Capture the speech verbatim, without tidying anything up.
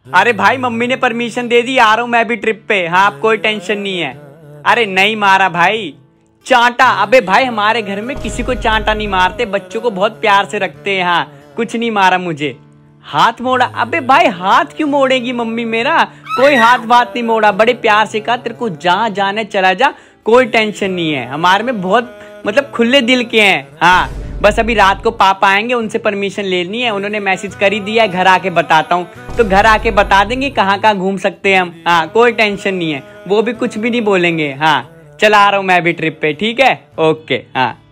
अरे भाई मम्मी ने परमिशन दे दी, आ रहा हूँ मैं भी ट्रिप पे। हाँ आप कोई टेंशन नहीं है। अरे नहीं मारा भाई, चांटा। अबे भाई हमारे घर में किसी को चांटा नहीं मारते, बच्चों को बहुत प्यार से रखते हैं। हाँ कुछ नहीं मारा मुझे। हाथ मोड़ा? अबे भाई हाथ क्यों मोड़ेगी मम्मी मेरा? कोई हाथ बात नहीं मोड़ा, बड़े प्यार से कहा तेरे को जहाँ जाने चला जा, कोई टेंशन नहीं है। हमारे में बहुत मतलब खुले दिल के हैं। हाँ बस अभी रात को पापा आएंगे, उनसे परमिशन लेनी है, उन्होंने मैसेज कर ही दिया है, घर आके बताता हूँ। तो घर आके बता देंगे कहाँ कहाँ घूम सकते हैं हम। हाँ कोई टेंशन नहीं है, वो भी कुछ भी नहीं बोलेंगे। हाँ चला आ रहा हूँ मैं भी ट्रिप पे, ठीक है? ओके हाँ।